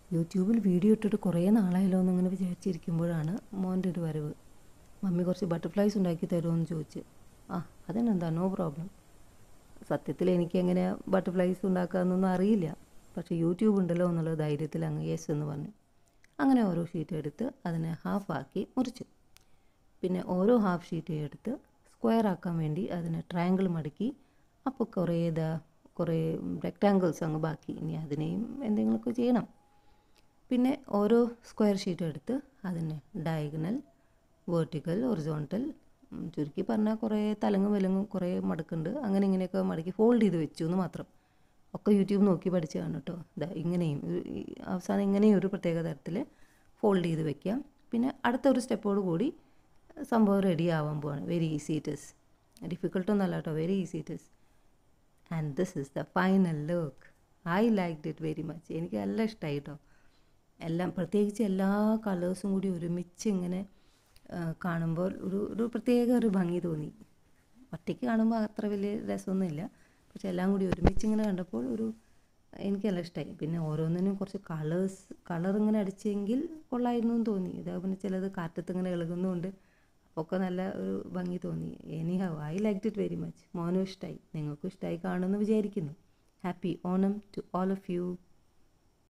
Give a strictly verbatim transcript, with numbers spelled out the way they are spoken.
യൂട്യൂബിൽ വീഡിയോ ഇട്ടിട്ട് കുറേ നാളായല്ലോ എന്നിങ്ങനെ വിചാരിച്ചിരിക്കുമ്പോഴാണ് മോൻ്റെ ഒരു വരവ്. മമ്മി കുറച്ച് ബട്ടർഫ്ലൈസ് ഉണ്ടാക്കി തരുമെന്ന് ചോദിച്ച്. ആ അതിനെന്താ, നോ പ്രോബ്ലം. സത്യത്തിൽ എനിക്കെങ്ങനെ ബട്ടർഫ്ലൈസ് ഉണ്ടാക്കാമെന്നൊന്നും അറിയില്ല, പക്ഷേ യൂട്യൂബ് ഉണ്ടല്ലോ എന്നുള്ള ധൈര്യത്തിൽ അങ്ങ് യെസ് എന്ന് പറഞ്ഞു. അങ്ങനെ ഓരോ ഷീറ്റ് എടുത്ത് അതിനെ ഹാഫാക്കി മുറിച്ചു. പിന്നെ ഓരോ ഹാഫ് ഷീറ്റ് എടുത്ത് സ്ക്വയർ ആക്കാൻ വേണ്ടി അതിനെ ട്രയാങ്കിൾ മടക്കി. അപ്പോൾ കുറേ ഇതാ കുറേ റെക്റ്റാങ്കിൾസ് അങ്ങ് ബാക്കി. ഇനി അതിനെയും എന്തെങ്കിലുമൊക്കെ ചെയ്യണം. പിന്നെ ഓരോ സ്ക്വയർ ഷീറ്റും എടുത്ത് അതിനെ ഡയഗണൽ, വേർട്ടിക്കൽ, ഒറിസോണ്ടൽ, ചുരുക്കി പറഞ്ഞാൽ കുറേ തലങ്ങും വിലങ്ങും കുറേ മടക്കുണ്ട്, അങ്ങനെ ഇങ്ങനെയൊക്കെ മടക്കി ഫോൾഡ് ചെയ്ത് വെച്ചു എന്ന് മാത്രം. ഒക്കെ യൂട്യൂബ് നോക്കി പഠിച്ചതാണ് കേട്ടോ. ഇതാ ഇങ്ങനെയും അവസാനം ഇങ്ങനെയും ഒരു പ്രത്യേക തരത്തിൽ ഫോൾഡ് ചെയ്ത് വെക്കാം. പിന്നെ അടുത്ത ഒരു സ്റ്റെപ്പോട് കൂടി സംഭവം റെഡി ആവാൻ പോവാണ്. വെരി ഈസി ഇറ്റ് ഇസ്, ഡിഫിക്കൽട്ടൊന്നും അല്ല കേട്ടോ, very easy it is. And this is the final look. I liked it very much. എനിക്ക് നല്ല ഇഷ്ടമായി കേട്ടോ. എല്ലാം പ്രത്യേകിച്ച് എല്ലാ കളേഴ്സും കൂടി ഒരുമിച്ച് ഇങ്ങനെ കാണുമ്പോൾ ഒരു ഒരു പ്രത്യേക ഒരു ഭംഗി തോന്നി. ഒറ്റയ്ക്ക് കാണുമ്പോൾ അത്ര വലിയ രസമൊന്നുമില്ല, പക്ഷെ എല്ലാം കൂടി ഒരുമിച്ച് ഇങ്ങനെ കണ്ടപ്പോൾ ഒരു എനിക്കെല്ലാം ഇഷ്ടമായി. പിന്നെ ഓരോന്നിനും കുറച്ച് കളേഴ്സ് കളർ ഇങ്ങനെ അടിച്ചെങ്കിൽ കൊള്ളായിരുന്നു എന്ന് തോന്നി. ഇതേപോലെ ചിലത് കാറ്റത്ത് ഇങ്ങനെ ഇളകുന്നുണ്ട്, അപ്പോൾ ഒക്കെ നല്ല ഒരു ഭംഗി തോന്നി. Anyhow I liked it very much. മോനും ഇഷ്ടമായി, നിങ്ങൾക്കും ഇഷ്ടമായി കാണുമെന്ന് വിചാരിക്കുന്നു. Happy Onam to all of U.